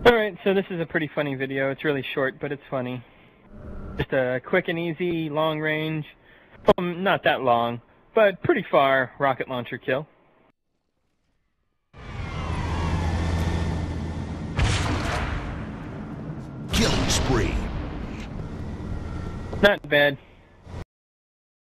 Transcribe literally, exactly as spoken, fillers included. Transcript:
Alright, so this is a pretty funny video. It's really short, but it's funny. Just a quick and easy, long range, um, not that long, but pretty far rocket launcher kill. Killing spree. Not bad.